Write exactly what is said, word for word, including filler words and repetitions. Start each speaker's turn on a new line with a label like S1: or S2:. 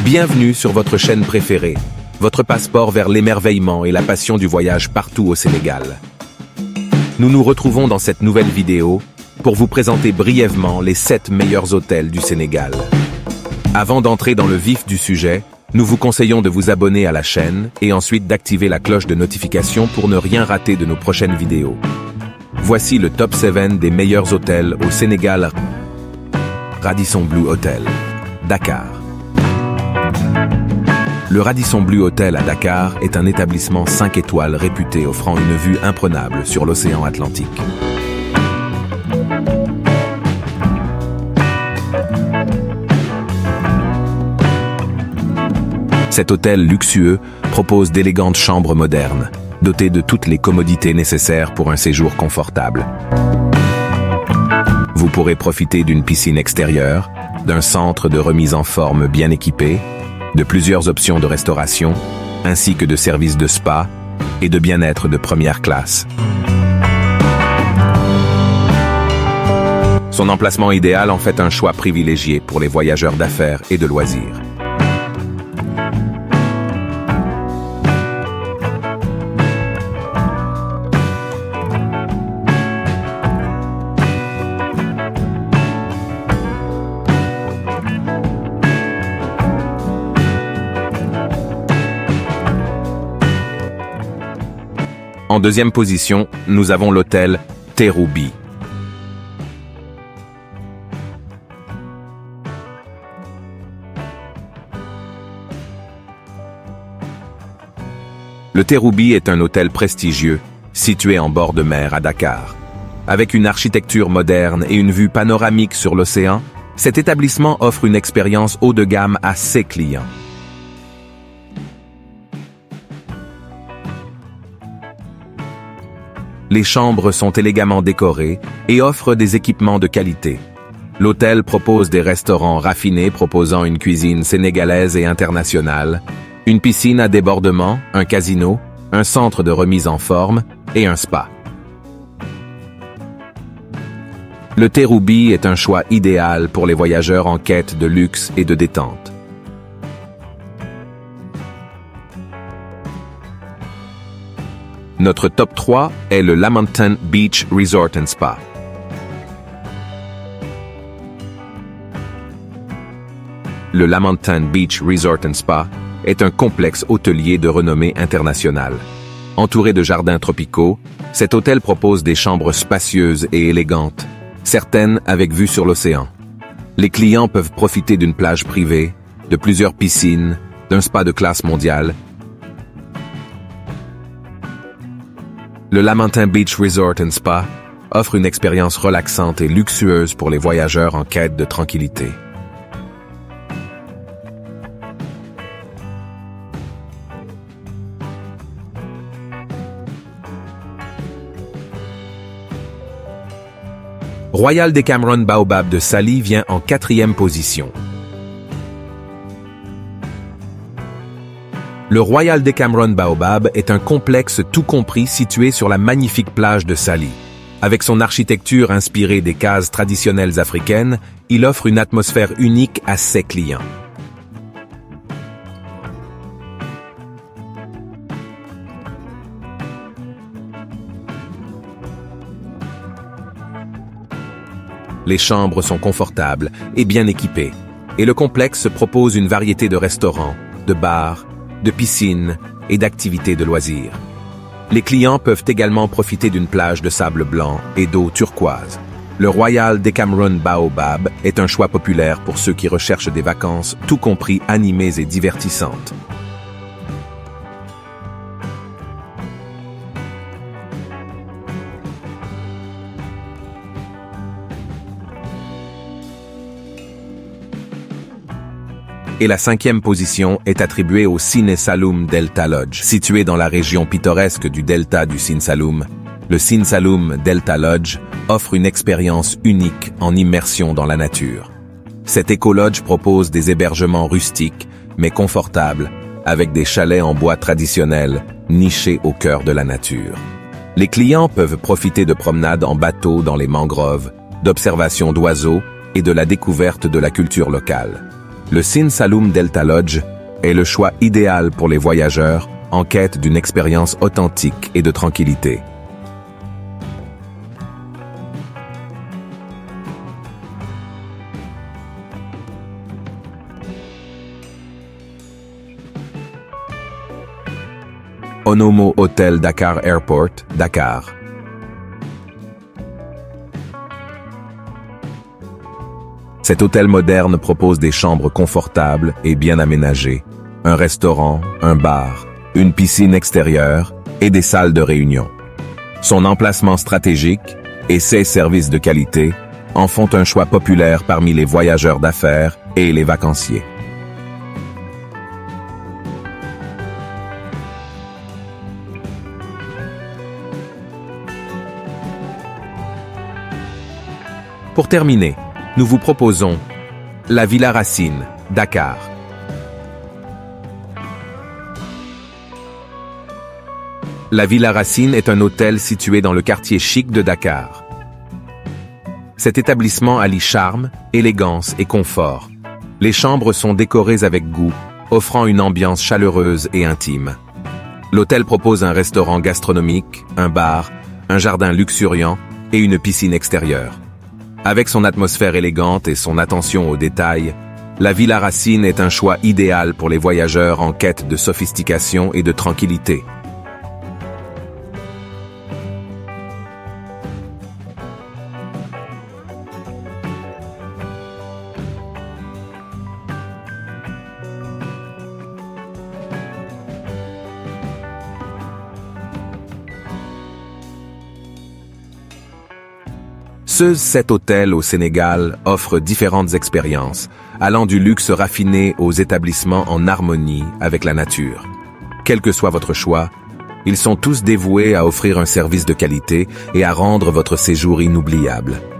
S1: Bienvenue sur votre chaîne préférée, votre passeport vers l'émerveillement et la passion du voyage partout au Sénégal. Nous nous retrouvons dans cette nouvelle vidéo pour vous présenter brièvement les sept meilleurs hôtels du Sénégal. Avant d'entrer dans le vif du sujet, nous vous conseillons de vous abonner à la chaîne et ensuite d'activer la cloche de notification pour ne rien rater de nos prochaines vidéos. Voici le top sept des meilleurs hôtels au Sénégal. Radisson Blu Hotel, Dakar. Le Radisson Blu Hotel à Dakar est un établissement cinq étoiles réputé offrant une vue imprenable sur l'océan Atlantique. Cet hôtel luxueux propose d'élégantes chambres modernes, dotées de toutes les commodités nécessaires pour un séjour confortable. Vous pourrez profiter d'une piscine extérieure, d'un centre de remise en forme bien équipé, de plusieurs options de restauration, ainsi que de services de spa et de bien-être de première classe. Son emplacement idéal en fait un choix privilégié pour les voyageurs d'affaires et de loisirs. En deuxième position, nous avons l'hôtel Terrou-Bi. Le Terrou-Bi est un hôtel prestigieux, situé en bord de mer à Dakar. Avec une architecture moderne et une vue panoramique sur l'océan, cet établissement offre une expérience haut de gamme à ses clients. Les chambres sont élégamment décorées et offrent des équipements de qualité. L'hôtel propose des restaurants raffinés proposant une cuisine sénégalaise et internationale, une piscine à débordement, un casino, un centre de remise en forme et un spa. Le Terrou-Bi est un choix idéal pour les voyageurs en quête de luxe et de détente. Notre top trois est le Lamantin Beach Resort and Spa. Le Lamantin Beach Resort and Spa est un complexe hôtelier de renommée internationale. Entouré de jardins tropicaux, cet hôtel propose des chambres spacieuses et élégantes, certaines avec vue sur l'océan. Les clients peuvent profiter d'une plage privée, de plusieurs piscines, d'un spa de classe mondiale. Le Lamantin Beach Resort and Spa offre une expérience relaxante et luxueuse pour les voyageurs en quête de tranquillité. Royal Decameron Baobab de Saly vient en quatrième position. Le Royal Decameron Baobab est un complexe tout compris situé sur la magnifique plage de Saly. Avec son architecture inspirée des cases traditionnelles africaines, il offre une atmosphère unique à ses clients. Les chambres sont confortables et bien équipées, et le complexe propose une variété de restaurants, de bars, de piscines et d'activités de loisirs. Les clients peuvent également profiter d'une plage de sable blanc et d'eau turquoise. Le Royal Decameron Baobab est un choix populaire pour ceux qui recherchent des vacances, tout compris animées et divertissantes. Et la cinquième position est attribuée au Sine Saloum Delta Lodge. Situé dans la région pittoresque du delta du Sine Saloum, le Sine Saloum Delta Lodge offre une expérience unique en immersion dans la nature. Cet éco-lodge propose des hébergements rustiques, mais confortables, avec des chalets en bois traditionnels, nichés au cœur de la nature. Les clients peuvent profiter de promenades en bateau dans les mangroves, d'observation d'oiseaux et de la découverte de la culture locale. Le Sin Saloum Delta Lodge est le choix idéal pour les voyageurs en quête d'une expérience authentique et de tranquillité. Onomo Hotel Dakar Airport, Dakar. Cet hôtel moderne propose des chambres confortables et bien aménagées, un restaurant, un bar, une piscine extérieure et des salles de réunion. Son emplacement stratégique et ses services de qualité en font un choix populaire parmi les voyageurs d'affaires et les vacanciers. Pour terminer, nous vous proposons la Villa Racine, Dakar. La Villa Racine est un hôtel situé dans le quartier chic de Dakar. Cet établissement allie charme, élégance et confort. Les chambres sont décorées avec goût, offrant une ambiance chaleureuse et intime. L'hôtel propose un restaurant gastronomique, un bar, un jardin luxuriant et une piscine extérieure. Avec son atmosphère élégante et son attention aux détails, la Villa Racine est un choix idéal pour les voyageurs en quête de sophistication et de tranquillité. Seuls sept hôtels au Sénégal offrent différentes expériences, allant du luxe raffiné aux établissements en harmonie avec la nature. Quel que soit votre choix, ils sont tous dévoués à offrir un service de qualité et à rendre votre séjour inoubliable.